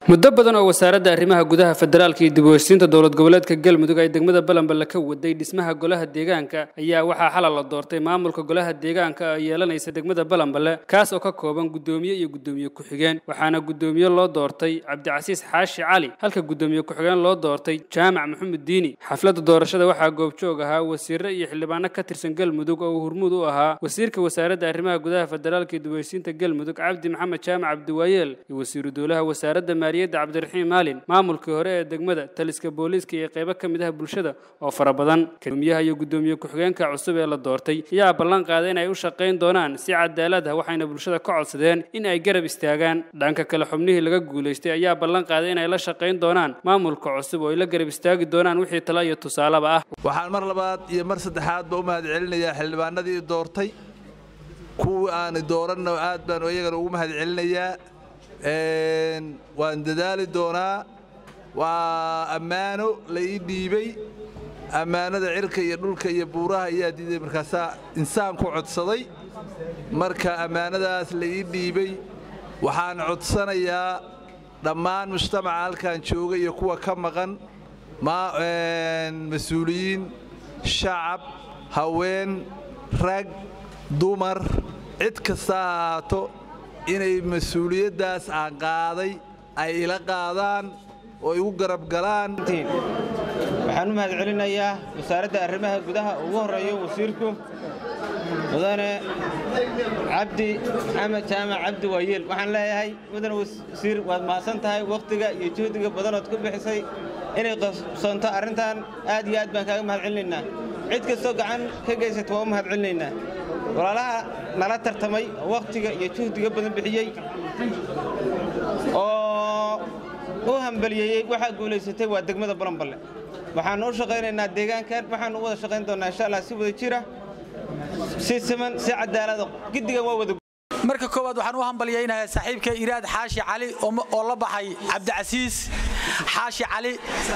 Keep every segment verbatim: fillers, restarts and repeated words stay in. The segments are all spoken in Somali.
muddo badan oo wasaaradda arrimaha gudaha federaalka iyo dib u heshiisiinta dowlad goboleedka Galmudug ay degmada Balanbal ka waday dhismaha golaha deegaanka ayaa waxaa xalal la doortay maamulka golaha deegaanka ay yeelanaysa degmada Balanbal kaas oo ka kooban gudoomiye iyo gudoomiye ku xigeen waxaana gudoomiye loo doortay Cabdicasiis Xaashi Cali halka gudoomiye ku xigeen loo doortay Jaamac Maxamed Diini xafladda doorashada waxaa goobjoog ahaa wasiirro iyo xildhibaano ka tirsan Galmudug oo hormuud u ahaa wasiirka wasaaradda arrimaha gudaha federaalka iyo dib u heshiisiinta Galmudug Cabdi Maxamed Jaamac Abdiwaayeel iyo wasiiru dowlaha wasaaradda Cabdiraxiim Maalin maamulkii hore ee degmada taliska booliska iyo qaybo ka mid ah bulshada oo fara badan gudoomiyaha iyo gudoomiye ku xigeenka cusub ee la doortay ayaa ballan qaaday in ay u shaqeyn doonaan si cadaalad ah waxayna bulshada ka codsadeen in ay garab istaagaan dhanka kale xubnihii laga guuleystay ayaa ballan qaaday in ay la shaqeyn doonaan maamulka cusub oo ay la garab istaagi doonaan wixii talo iyo tusaalaba ah waxaan mar labaad iyo mar saddexaad ba u mahad celinayaa xildhibaanadii doortay kuwa aan dooranno aad baan iyaga ugu mahad celinayaa een waan dadaali doonaa waa ammaano la ii dhiibay ammaanada cirka iyo dhulka iyo buuraha ayaa diiday markaas insaan ku codsaday marka ammaanadaas la ii dhiibay waxaan codsanayaa dhammaan mujtamaca halkan jooga iyo kuwa ka maqan ma een mas'uuliyiin shacab haween rag dumar cid kasta haato inay mas'uuliyadaas aan qaaday ay ila qaadaan oo igu garab galaan waxaan u mahad celinayaa wasaaradda arrimaha gudaha ugu horeeyo wasiirku mudane Cabdi Maxamed Jaamac Abdiwaayeel waxaan leeyahay mudane wasiir waad mahadsan tahay waqtiga iyo juhdiga badan oo ku bixisay inay qabsanto arintan aad iyo aad baan kaaga mahad celinaynaa cid kastoo gacan ka geysatay waa mahad celinaynaa walaalaha nala tartamay waqtiga iyo juhdiga badan bixiyay oo u hambaliyay waxa guuleysatay waa degmada Balanbal waxaan u shaqeynaynaa deegaankan waxaan u wada shaqeyn doonaa insha Allah si wada jira si siman si cadaalad gidigan waa wada marka koowaad waxaan u hambaliyaynayaa saaxiibka Iraad Xaashi Cali oo la baxay Cabdicasiis Xaashi Cali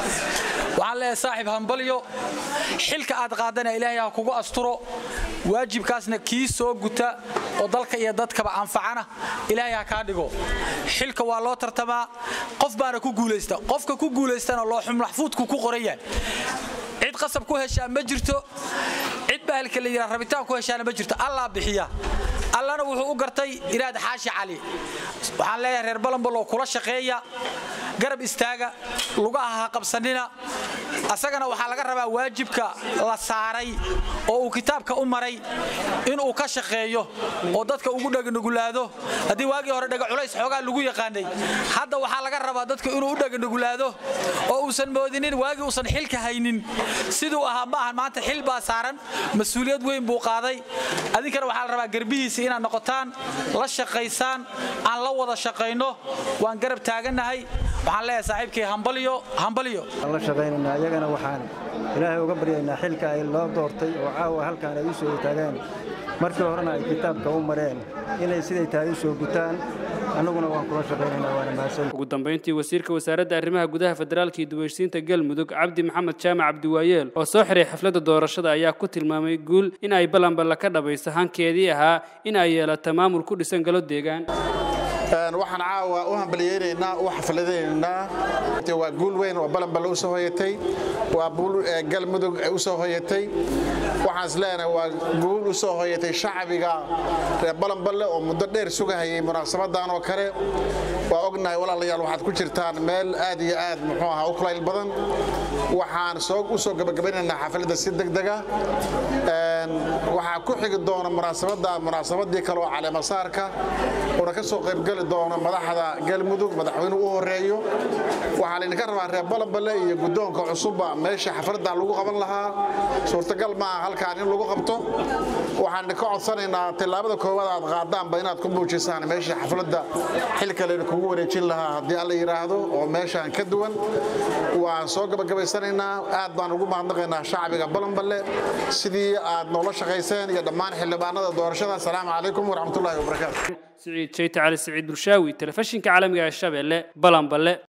waxaan leeyahay saaxiib hambaliyo xilka aad qaadana Ilaahay ha kugu asturo waajibkaasna kii soo guta oo dalka iyo dadkaba anfacana Ilaahay ha ka dhigo xilka waa loo tartamaa qof baana ku guuleysta qofka ku guuleystana loo xum maxfuudku ku qorayaan cid qasab ku heshaa ma jirto cid bahalka la yiraahdo rabitaan ku heshaana ma jirto Allah bixiya allana wuxuu u gartay Iraad Xaashi Cali waxaan leeyahay reer Balanbal oo kula shaqeeya garab istaaga lugaha qabsanina asagana waxa laga rabaa waajibka la saaray oo uu kitaabka u maray in uu ka shaqeeyo oo dadka ugu dhagnugulaado hadii waagi hore dhaga culays xoogaa lagu yaqaanay hadda waxa laga rabaa dadka inuu u dhagnugulaado oo uusan moodinin waagi uusan xilka haynin sidoo ah ma ahan maanta xil baa saaran mas'uuliyad weyn buu qaaday adinkana waxa la rabaa garbihiisa inaan noqotaan la shaqeysaan aan la wada shaqeyno waan garab taaganahay waxaan leeyahay saaxiibkii hambaliyo hambaliyo la shaqeynaa iyagana waxaan Ilaahay uga baryaynaa xilka ay loo doortay oo caawa halkaan ay u soo taagaan markii horena ay kitaabka u mareen inay siday tahay u soo gutaan anaguna waan kula shaqeynaynaa waana mahadsan ugu dambeyntii wasiirka wasaaradda arrimaha gudaha federaalka iyo dib u heshiisiinta Galmudug Cabdi Maxamed Jaamac Abdiwaayeel oo soo xiray xafladda doorashada ayaa ku tilmaamay guul in ay Balanbal ka dhabayso hankeedii ahaa in ay yeelato maamul ku dhisan galo deegaan waxaan caawa u hambaliyaynaynaa u xafladaynaa waa guul weyn oo Balanbal u soo hoyatay waa buul Galmudug u soo hoyatay waxaan isleenahay waa guul u soo hoyatay shacbiga reer Balanbal oo muddo dheer sugahayay munaasabadan oo kale waa ognahay walaalayaal waxaad ku jirtaan meel aad iyo aad muxuu ahaa u kulayl badan waxaan soo u soo gabagabaynaynaa xafladda si degdeg ah een waxa ku xigi doona munaasabada munaasabadii kale oo caleema saarka oo ka soo qayb gali doona madaxda Galmudug madaxweynuhu u horeeyo waxa la idinka rabaa reer Balanbal iyo gudoonka cusub meesha xafladda lagu qaban lahaa suurtagal ma halkaan in lagu qabto waxaan ka codsanaynaa tilaabada koowaad aad qaadaanba inaad ku muujisaan meesha xafladda xilka la kugu wareejin lahaa hadii alla yiraahdo oo meeshaan ka duwan waan soo gabagabaysanaynaa aad baan ugu mahadnaqaynaa shacbiga Balanbal sidii aad noola shaqeyseen iyo dhammaan xildhibaanada doorashada assalaamu calaykum wa rahmatullaahi wa barakaatuh سعيد شيت على سعيد برشاوي تلفزيون كعالمي الشباب Balanbal